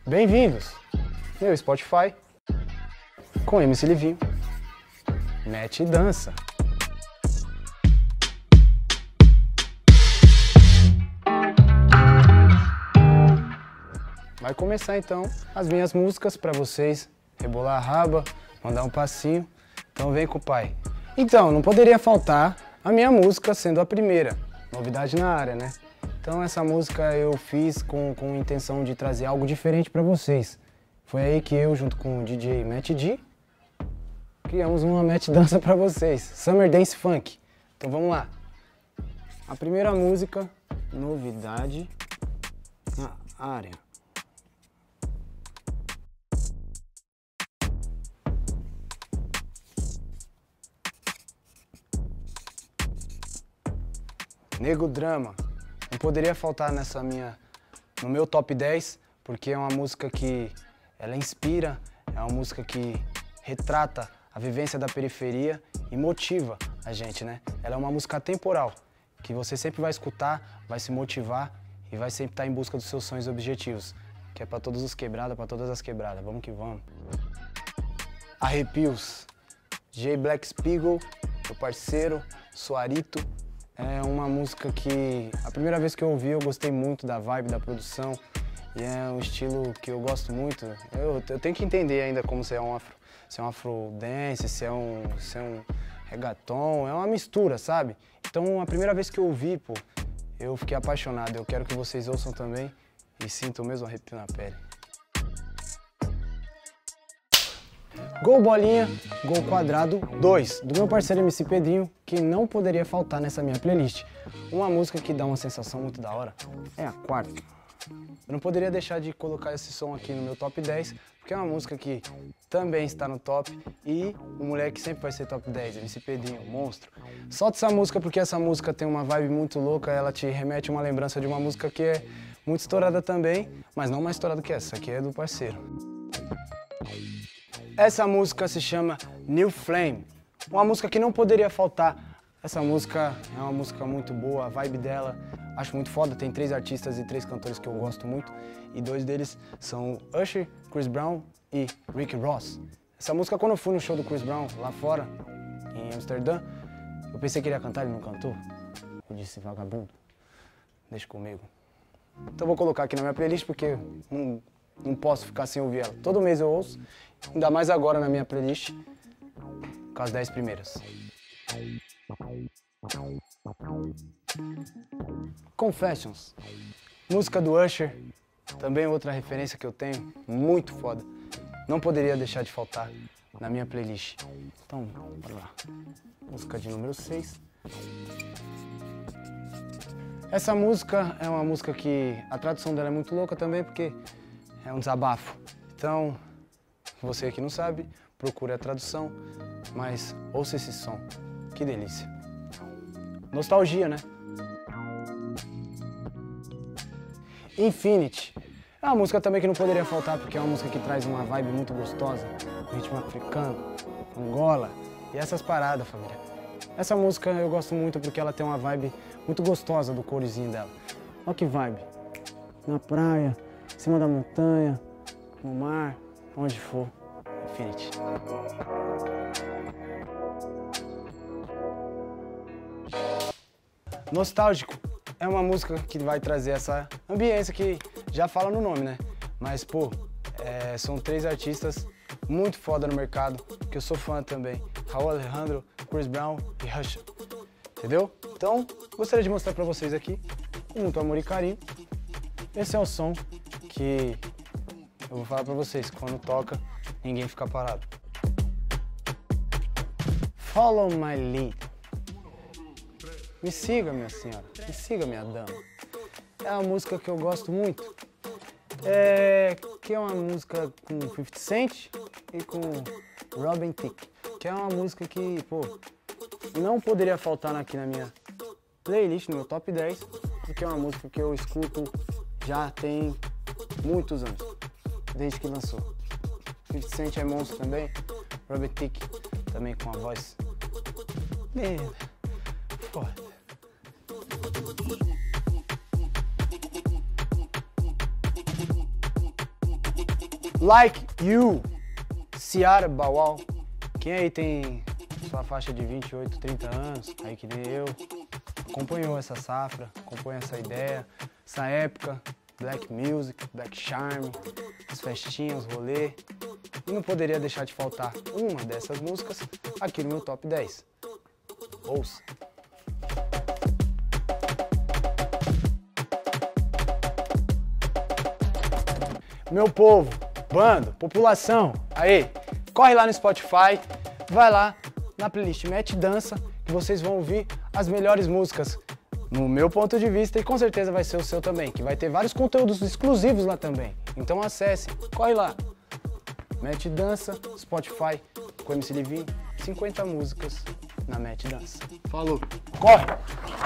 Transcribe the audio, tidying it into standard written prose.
Bem-vindos, meu Spotify, com MC Livinho, mete e dança. Vai começar então as minhas músicas para vocês rebolar a raba, mandar um passinho, então vem com o pai. Então, não poderia faltar a minha música sendo a primeira, novidade na área, né? Então essa música eu fiz com a intenção de trazer algo diferente para vocês. Foi aí que eu, junto com o DJ Matt D, criamos uma match dança para vocês, Summer Dance Funk. Então vamos lá. A primeira música, novidade na área. Nego Drama. Não poderia faltar no meu top 10, porque é uma música que ela inspira, é uma música que retrata a vivência da periferia e motiva a gente, né? Ela é uma música atemporal, que você sempre vai escutar, vai se motivar e vai sempre estar em busca dos seus sonhos e objetivos, que é para todos os quebradas, para todas as quebradas. Vamos que vamos. Arrepios. J Black Spiegel, meu parceiro, Suarito. É uma música que, a primeira vez que eu ouvi, eu gostei muito da vibe, da produção. E é um estilo que eu gosto muito. Eu tenho que entender ainda como se é um afro dance, se é um reggaeton. É uma mistura, sabe? Então, a primeira vez que eu ouvi, pô, eu fiquei apaixonado. Eu quero que vocês ouçam também e sintam o mesmo arrepio na pele. Gol Bolinha, Gol Quadrado 2, do meu parceiro MC Pedrinho, que não poderia faltar nessa minha playlist. Uma música que dá uma sensação muito da hora é a quarta. Eu não poderia deixar de colocar esse som aqui no meu top 10, porque é uma música que também está no top e o moleque sempre vai ser top 10, MC Pedrinho, monstro. Solta essa música porque essa música tem uma vibe muito louca, ela te remete uma lembrança de uma música que é muito estourada também, mas não mais estourada que essa aqui é do parceiro. Essa música se chama New Flame, uma música que não poderia faltar. Essa música é uma música muito boa, a vibe dela, acho muito foda. Tem 3 artistas e 3 cantores que eu gosto muito, e 2 deles são Usher, Chris Brown e Rick Ross. Essa música, quando eu fui no show do Chris Brown lá fora, em Amsterdã, eu pensei que ele ia cantar, ele não cantou. Eu disse, vagabundo, deixa comigo. Então eu vou colocar aqui na minha playlist porque não posso ficar sem ouvir ela. Todo mês eu ouço, ainda mais agora na minha playlist, com as 10 primeiras. Confessions, música do Usher, também outra referência que eu tenho, muito foda. Não poderia deixar de faltar na minha playlist. Então, bora lá. Música de número 6. Essa música é uma música que a tradução dela é muito louca também, porque é um desabafo. Então, você que não sabe, procure a tradução, mas ouça esse som. Que delícia. Nostalgia, né? Infinity. É uma música também que não poderia faltar, porque é uma música que traz uma vibe muito gostosa, ritmo africano, Angola e essas paradas, família. Essa música eu gosto muito porque ela tem uma vibe muito gostosa do corezinho dela. Olha que vibe. Na praia, em cima da montanha, no mar, onde for. Infinity. Nostálgico é uma música que vai trazer essa ambiência que já fala no nome, né? Mas, pô, são 3 artistas muito foda no mercado, que eu sou fã também. Rauw Alejandro, Chris Brown e Usher. Entendeu? Então, gostaria de mostrar pra vocês aqui, com muito amor e carinho. Esse é o som que eu vou falar pra vocês, quando toca, ninguém fica parado. Follow my lead. Me siga, minha senhora. Me siga, minha dama. É uma música que eu gosto muito. Que é uma música com 50 Cent e com Robin Thicke. Que é uma música que, pô, não poderia faltar aqui na minha playlist, no meu top 10, porque é uma música que eu escuto já tem muitos anos, desde que lançou. 50 Cent é monstro também, Robin Thicke também com a voz linda, foda. Like You, Ciara Baual. Quem aí tem sua faixa de 28, 30 anos, aí que nem eu, acompanhou essa safra, acompanhou essa ideia, essa época, Black Music, Black Charm, as festinhas, rolê. E não poderia deixar de faltar uma dessas músicas aqui no meu Top 10. Ouça! Meu povo, bando, população, aí, corre lá no Spotify, vai lá na playlist Mete Dança, que vocês vão ouvir as melhores músicas, no meu ponto de vista, e com certeza vai ser o seu também, que vai ter vários conteúdos exclusivos lá também. Então acesse, corre lá, Mete Dança, Spotify, com MC Livinho, 50 músicas na Mete Dança. Falou, corre!